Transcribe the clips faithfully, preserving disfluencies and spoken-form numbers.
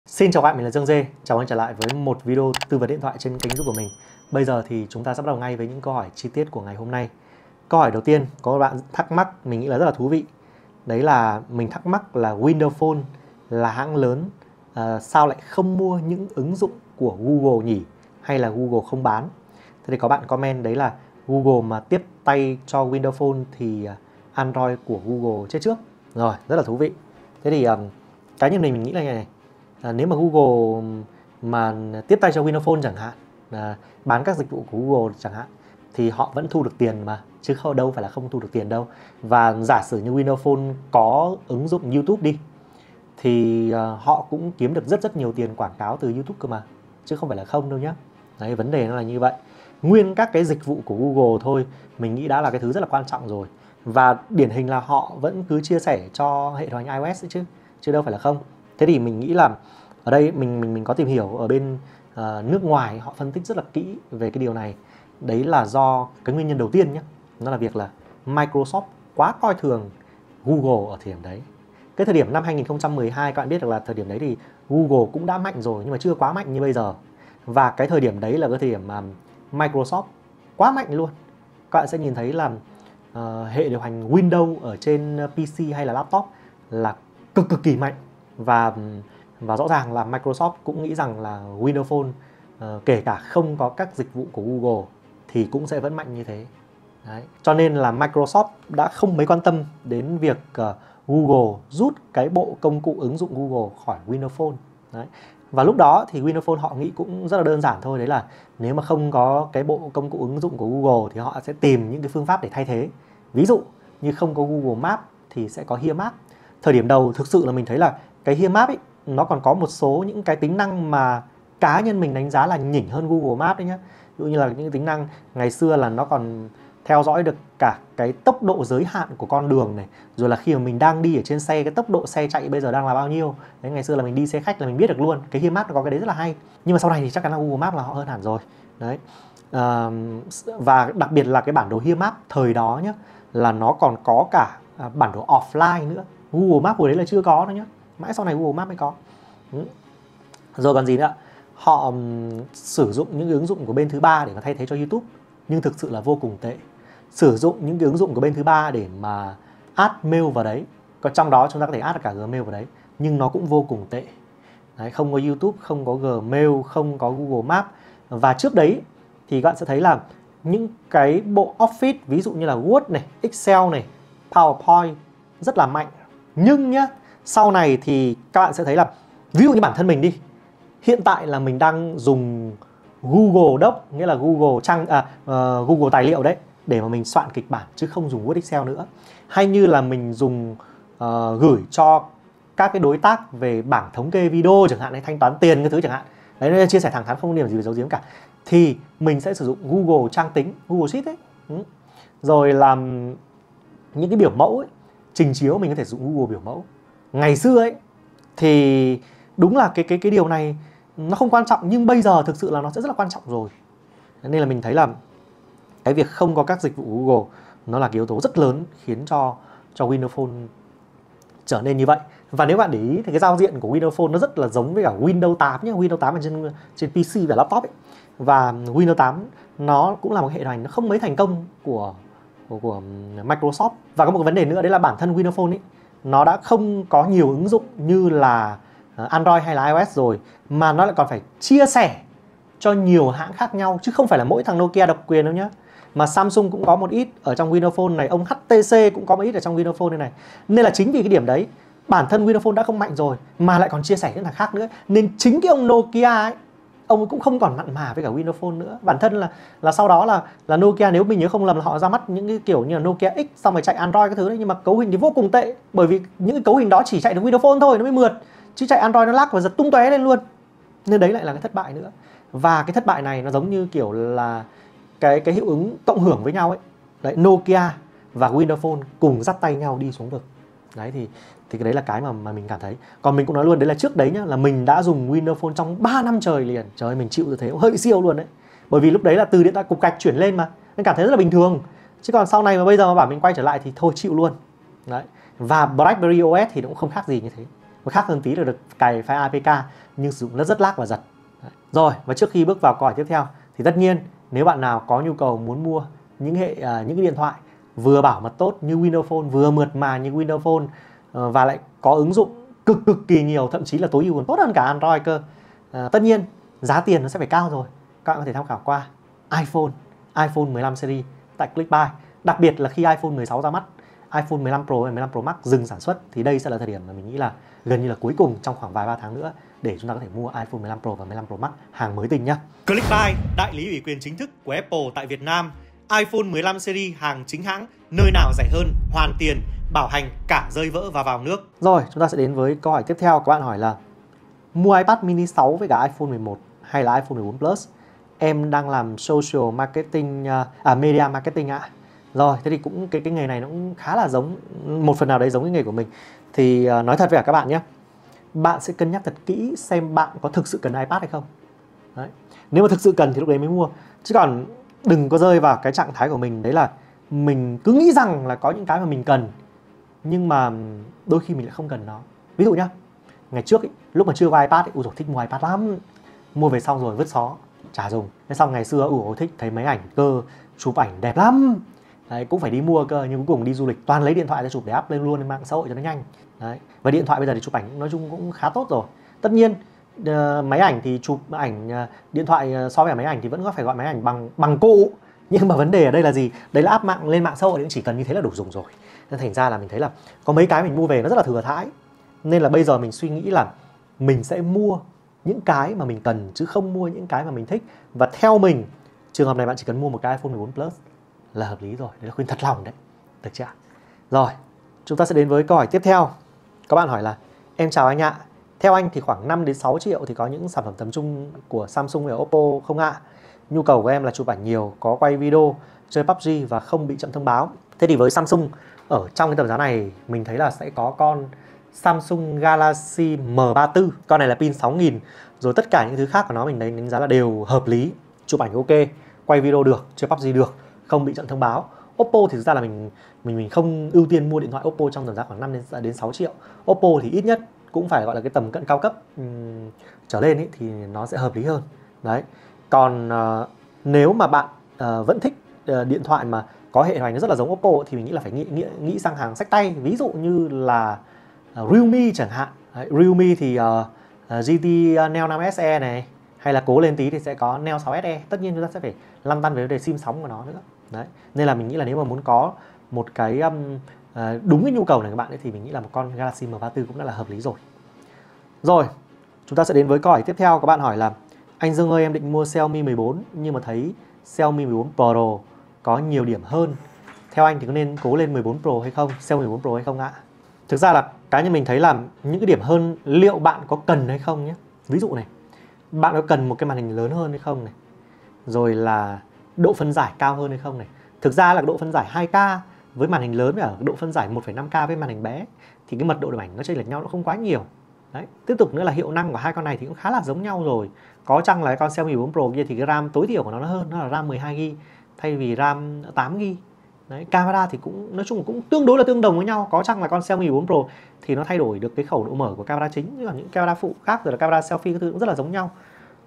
Xin chào các bạn, mình là Dương Dê. Chào anh trở lại với một video tư vấn điện thoại trên kênh YouTube của mình. Bây giờ thì chúng ta sẽ bắt đầu ngay với những câu hỏi chi tiết của ngày hôm nay. Câu hỏi đầu tiên, có bạn thắc mắc, mình nghĩ là rất là thú vị. Đấy là mình thắc mắc là Windows Phone là hãng lớn, à, sao lại không mua những ứng dụng của Google nhỉ? Hay là Google không bán? Thế thì có bạn comment đấy là Google mà tiếp tay cho Windows Phone thì Android của Google chết trước. Rồi, rất là thú vị. Thế thì um, cá nhân mình, mình nghĩ là như này. À, nếu mà Google mà tiếp tay cho Windows Phone chẳng hạn, à, bán các dịch vụ của Google chẳng hạn, thì họ vẫn thu được tiền mà, chứ không đâu phải là không thu được tiền đâu. Và giả sử như Windows Phone có ứng dụng YouTube đi, thì à, họ cũng kiếm được rất rất nhiều tiền quảng cáo từ YouTube cơ mà, chứ không phải là không đâu nhé. Đấy, vấn đề nó là như vậy. Nguyên các cái dịch vụ của Google thôi, mình nghĩ đã là cái thứ rất là quan trọng rồi. Và điển hình là họ vẫn cứ chia sẻ cho hệ điều hành iOS ấy chứ, chứ đâu phải là không. Thế thì mình nghĩ là ở đây mình mình mình có tìm hiểu ở bên uh, nước ngoài, họ phân tích rất là kỹ về cái điều này. Đấy là do cái nguyên nhân đầu tiên nhé, đó là việc là Microsoft quá coi thường Google ở thời điểm đấy. Cái thời điểm năm hai nghìn không trăm mười hai, các bạn biết được là thời điểm đấy thì Google cũng đã mạnh rồi, nhưng mà chưa quá mạnh như bây giờ. Và cái thời điểm đấy là cái thời điểm mà Microsoft quá mạnh luôn. Các bạn sẽ nhìn thấy là uh, hệ điều hành Windows ở trên pê xê hay là laptop là cực cực kỳ mạnh. Và và rõ ràng là Microsoft cũng nghĩ rằng là Windows Phone uh, kể cả không có các dịch vụ của Google thì cũng sẽ vẫn mạnh như thế. Đấy. Cho nên là Microsoft đã không mấy quan tâm đến việc uh, Google rút cái bộ công cụ ứng dụng Google khỏi Windows Phone. Đấy. Và lúc đó thì Windows Phone họ nghĩ cũng rất là đơn giản thôi. Đấy là nếu mà không có cái bộ công cụ ứng dụng của Google thì họ sẽ tìm những cái phương pháp để thay thế. Ví dụ như không có Google Maps thì sẽ có Here Maps. Thời điểm đầu thực sự là mình thấy là cái Here Maps ấy, nó còn có một số những cái tính năng mà cá nhân mình đánh giá là nhỉnh hơn Google Maps đấy nhá. Ví dụ như là những tính năng ngày xưa là nó còn theo dõi được cả cái tốc độ giới hạn của con đường này, rồi là khi mà mình đang đi ở trên xe, cái tốc độ xe chạy bây giờ đang là bao nhiêu. Đấy, ngày xưa là mình đi xe khách là mình biết được luôn. Cái Here Maps nó có cái đấy rất là hay. Nhưng mà sau này thì chắc chắn là Google Maps là họ hơn hẳn rồi. Đấy. À, và đặc biệt là cái bản đồ Here Maps thời đó nhá, là nó còn có cả bản đồ offline nữa. Google Maps hồi đấy là chưa có đâu nhá. Mãi sau này Google Maps mới có. Ừ. Rồi còn gì nữa? Họ um, sử dụng những ứng dụng của bên thứ ba để mà thay thế cho YouTube, nhưng thực sự là vô cùng tệ. Sử dụng những cái ứng dụng của bên thứ ba để mà add mail vào đấy, còn trong đó chúng ta có thể add cả Gmail vào đấy, nhưng nó cũng vô cùng tệ. Đấy, không có YouTube, không có Gmail, không có Google Maps. Và trước đấy thì các bạn sẽ thấy là những cái bộ Office, ví dụ như là Word này, Excel này, PowerPoint rất là mạnh. Nhưng nhá, sau này thì các bạn sẽ thấy là ví dụ như bản thân mình đi, hiện tại là mình đang dùng Google Doc, nghĩa là Google trang à, uh, Google tài liệu đấy, để mà mình soạn kịch bản, chứ không dùng Word Excel nữa. Hay như là mình dùng uh, gửi cho các cái đối tác về bảng thống kê video chẳng hạn, hay thanh toán tiền cái thứ chẳng hạn. Đấy, nên chia sẻ thẳng thắn, không có điểm gì phải giấu giếm cả. Thì mình sẽ sử dụng Google Trang tính, Google Sheet ấy. Ừ. Rồi làm những cái biểu mẫu ấy, trình chiếu mình có thể dùng Google biểu mẫu. Ngày xưa ấy thì đúng là cái cái cái điều này nó không quan trọng, nhưng bây giờ thực sự là nó sẽ rất là quan trọng rồi. Nên là mình thấy là cái việc không có các dịch vụ Google nó là cái yếu tố rất lớn khiến cho cho Windows Phone trở nên như vậy. Và nếu bạn để ý thì cái giao diện của Windows Phone nó rất là giống với cả Windows tám nhé. Windows tám ở trên trên pê xê và laptop ấy. Và Windows tám nó cũng là một hệ điều hành nó không mấy thành công của của, của Microsoft. Và có một cái vấn đề nữa, đấy là bản thân Windows Phone ấy, nó đã không có nhiều ứng dụng như là Android hay là iOS rồi, mà nó lại còn phải chia sẻ cho nhiều hãng khác nhau, chứ không phải là mỗi thằng Nokia độc quyền đâu nhá. Mà Samsung cũng có một ít ở trong Windows Phone này, ông hát tê xê cũng có một ít ở trong Windows Phone này này. Nên là chính vì cái điểm đấy, bản thân Windows Phone đã không mạnh rồi mà lại còn chia sẻ với thằng khác nữa, nên chính cái ông Nokia ấy, ông ấy cũng không còn mặn mà với cả Windows Phone nữa. Bản thân là là sau đó là là Nokia, nếu mình nhớ không lầm là họ ra mắt những cái kiểu như là Nokia X xong rồi chạy Android cái thứ đấy, nhưng mà cấu hình thì vô cùng tệ, bởi vì những cái cấu hình đó chỉ chạy được Windows Phone thôi nó mới mượt, chứ chạy Android nó lag và giật tung tóe lên luôn. Nên đấy lại là cái thất bại nữa. Và cái thất bại này nó giống như kiểu là cái cái hiệu ứng cộng hưởng với nhau ấy. Đấy, Nokia và Windows Phone cùng dắt tay nhau đi xuống vực. Đấy thì thì cái đấy là cái mà mà mình cảm thấy. Còn mình cũng nói luôn, đấy là trước đấy nhá, là mình đã dùng Windows Phone trong ba năm trời liền. Trời ơi, mình chịu được thế hơi siêu luôn đấy. Bởi vì lúc đấy là từ điện thoại cục gạch chuyển lên mà, nên cảm thấy rất là bình thường. Chứ còn sau này mà bây giờ mà bảo mình quay trở lại thì thôi chịu luôn. Đấy. Và BlackBerry ô ét thì cũng không khác gì như thế. nó khác hơn tí là được cài file a pê ca nhưng sử dụng rất rất lag và giật. Đấy. Rồi, và trước khi bước vào câu hỏi tiếp theo thì tất nhiên nếu bạn nào có nhu cầu muốn mua những hệ uh, những cái điện thoại vừa bảo mật tốt như Windows Phone, vừa mượt mà như Windows Phone uh, và lại có ứng dụng cực cực kỳ nhiều, thậm chí là tối ưu còn tốt hơn cả Android cơ. Uh, tất nhiên giá tiền nó sẽ phải cao rồi. Các bạn có thể tham khảo qua iPhone, iPhone mười lăm series tại Clickbuy. Đặc biệt là khi iPhone mười sáu ra mắt, iPhone mười lăm Pro và mười lăm Pro Max dừng sản xuất thì đây sẽ là thời điểm mà mình nghĩ là gần như là cuối cùng trong khoảng vài ba tháng nữa để chúng ta có thể mua iPhone mười lăm Pro và mười lăm Pro Max hàng mới tinh nhé. Clickbuy, đại lý ủy quyền chính thức của Apple tại Việt Nam. iPhone mười lăm series hàng chính hãng, nơi nào rẻ hơn, hoàn tiền, bảo hành cả rơi vỡ và vào nước. Rồi, chúng ta sẽ đến với câu hỏi tiếp theo. Các bạn hỏi là mua iPad mini sáu với cả iPhone mười một hay là iPhone mười bốn Plus? Em đang làm social marketing, à media marketing ạ. À. Rồi, thế thì cũng cái cái nghề này nó cũng khá là giống, một phần nào đấy giống cái nghề của mình. Thì uh, nói thật với cả các bạn nhé, bạn sẽ cân nhắc thật kỹ xem bạn có thực sự cần iPad hay không. Đấy. Nếu mà thực sự cần thì lúc đấy mới mua. Chứ còn đừng có rơi vào cái trạng thái của mình, đấy là mình cứ nghĩ rằng là có những cái mà mình cần nhưng mà đôi khi mình lại không cần nó. Ví dụ nhá, ngày trước ý, lúc mà chưa có iPad ý, ui dồi, thích mua iPad lắm. Mua về xong rồi vứt xó, chả dùng. Thế xong ngày xưa ui thích thấy mấy ảnh cơ, chụp ảnh đẹp lắm. Đấy, cũng phải đi mua cơ, nhưng cuối cùng đi du lịch toàn lấy điện thoại ra chụp để up lên luôn lên mạng xã hội cho nó nhanh. Đấy. Và điện thoại bây giờ thì chụp ảnh nói chung cũng khá tốt rồi. Tất nhiên uh, máy ảnh thì chụp ảnh uh, điện thoại uh, so với máy ảnh thì vẫn có phải gọi máy ảnh bằng bằng cụ. Nhưng mà vấn đề ở đây là gì? Đấy là up mạng lên mạng xã hội thì chỉ cần như thế là đủ dùng rồi. Nên thành ra là mình thấy là có mấy cái mình mua về nó rất là thừa thãi. Nên là bây giờ mình suy nghĩ là mình sẽ mua những cái mà mình cần chứ không mua những cái mà mình thích. Và theo mình, trường hợp này bạn chỉ cần mua một cái iPhone mười bốn Plus là hợp lý rồi. Đấy là khuyên thật lòng đấy. Được chưa? Rồi, chúng ta sẽ đến với câu hỏi tiếp theo. Các bạn hỏi là em chào anh ạ. Theo anh thì khoảng năm đến sáu triệu thì có những sản phẩm tầm trung của Samsung và Oppo không ạ? Nhu cầu của em là chụp ảnh nhiều, có quay video, chơi pê u bê giê và không bị chậm thông báo. Thế thì với Samsung ở trong cái tầm giá này mình thấy là sẽ có con Samsung Galaxy M ba mươi tư. Con này là pin sáu nghìn. Rồi tất cả những thứ khác của nó mình đánh giá là đều hợp lý. Chụp ảnh ok, quay video được, chơi pê u bê giê được, không bị chậm thông báo. Oppo thì thực ra là mình mình mình không ưu tiên mua điện thoại Oppo trong tầm giá khoảng năm đến sáu triệu. Oppo thì ít nhất cũng phải gọi là cái tầm cận cao cấp um, trở lên ý, thì nó sẽ hợp lý hơn. Đấy. Còn uh, nếu mà bạn uh, vẫn thích uh, điện thoại mà có hệ điều hành nó rất là giống Oppo thì mình nghĩ là phải nghĩ, nghĩ, nghĩ sang hàng xách tay. Ví dụ như là uh, Realme chẳng hạn. Đấy, Realme thì uh, uh, giê tê Neo năm ét e này, hay là cố lên tí thì sẽ có Neo sáu ét e. Tất nhiên chúng ta sẽ phải lăn tăn về vấn đề sim sóng của nó nữa. Đấy. Nên là mình nghĩ là nếu mà muốn có một cái um, uh, đúng cái nhu cầu này các bạn ấy, thì mình nghĩ là một con Galaxy M ba mươi tư cũng đã là hợp lý rồi. Rồi, chúng ta sẽ đến với câu hỏi tiếp theo. Các bạn hỏi là anh Dương ơi, em định mua Xiaomi mười bốn nhưng mà thấy Xiaomi mười bốn Pro có nhiều điểm hơn. Theo anh thì có nên cố lên mười bốn Pro hay không? Xiaomi mười bốn Pro hay không ạ? Thực ra là cá nhân mình thấy là những cái điểm hơn liệu bạn có cần hay không nhé. Ví dụ này, bạn có cần một cái màn hình lớn hơn hay không này? Rồi là độ phân giải cao hơn hay không này? Thực ra là độ phân giải hai K với màn hình lớn và độ phân giải một phẩy năm K với màn hình bé thì cái mật độ điểm ảnh nó chênh lệch nhau nó không quá nhiều. Đấy. Tiếp tục nữa là hiệu năng của hai con này thì cũng khá là giống nhau rồi. Có chăng là con Xiaomi mười bốn Pro kia thì cái RAM tối thiểu của nó hơn, nó là RAM mười hai gi ga bai thay vì RAM tám gi ga bai. Đấy, camera thì cũng nói chung cũng tương đối là tương đồng với nhau. Có chăng là con Xiaomi mười bốn Pro thì nó thay đổi được cái khẩu độ mở của camera chính, nhưng mà những camera phụ khác rồi là camera selfie cái thứ cũng rất là giống nhau.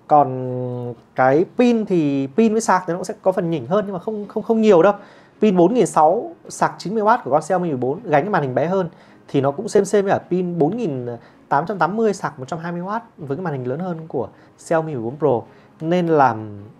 Còn cái pin thì pin với sạc thì nó cũng sẽ có phần nhỉnh hơn nhưng mà không không không nhiều đâu. Pin bốn nghìn sáu trăm sạc chín mươi oát của con Xiaomi mười bốn gánh cái màn hình bé hơn thì nó cũng xem xem với cả pin bốn nghìn tám trăm tám mươi sạc một trăm hai mươi oát với cái màn hình lớn hơn của Xiaomi mười bốn Pro. Nên là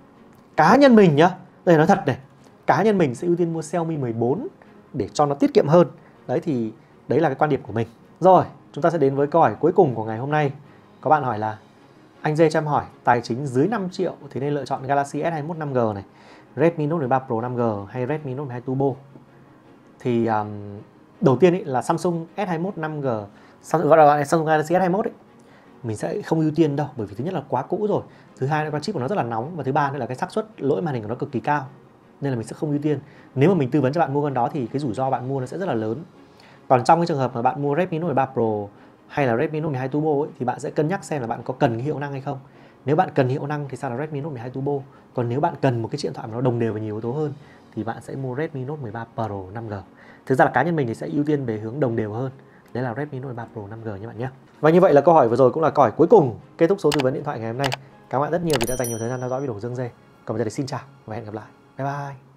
cá nhân mình nhá, đây nói thật này, cá nhân mình sẽ ưu tiên mua Xiaomi mười bốn để cho nó tiết kiệm hơn. Đấy thì đấy là cái quan điểm của mình. Rồi, chúng ta sẽ đến với câu hỏi cuối cùng của ngày hôm nay. Có bạn hỏi là anh Dê cho em hỏi, tài chính dưới năm triệu thì nên lựa chọn Galaxy S hai mươi mốt năm G này, Redmi Note mười ba Pro năm G hay Redmi Note mười hai Turbo? Thì um, đầu tiên ý, là Samsung S hai mươi mốt năm G, Samsung, gọi là Samsung Galaxy S hai mươi mốt ấy, mình sẽ không ưu tiên đâu, bởi vì thứ nhất là quá cũ rồi, thứ hai là con chip của nó rất là nóng, và thứ ba nữa là cái xác suất lỗi màn hình của nó cực kỳ cao, nên là mình sẽ không ưu tiên. Nếu mà mình tư vấn cho bạn mua con đó thì cái rủi ro bạn mua nó sẽ rất là lớn. Còn trong cái trường hợp mà bạn mua Redmi Note mười ba Pro hay là Redmi Note mười hai Turbo ấy, thì bạn sẽ cân nhắc xem là bạn có cần cái hiệu năng hay không. Nếu bạn cần hiệu năng thì sao là Redmi Note mười hai Turbo. Còn nếu bạn cần một cái điện thoại mà nó đồng đều và nhiều yếu tố hơn thì bạn sẽ mua Redmi Note mười ba Pro năm G. Thực ra là cá nhân mình thì sẽ ưu tiên về hướng đồng đều hơn. Đấy là Redmi Note ba Pro năm G nha bạn nhé. Và như vậy là câu hỏi vừa rồi cũng là câu hỏi cuối cùng kết thúc số tư vấn điện thoại ngày hôm nay. Cảm ơn bạn rất nhiều vì đã dành nhiều thời gian theo dõi video của Dương Dê. Còn bây giờ thì xin chào và hẹn gặp lại. Bye bye.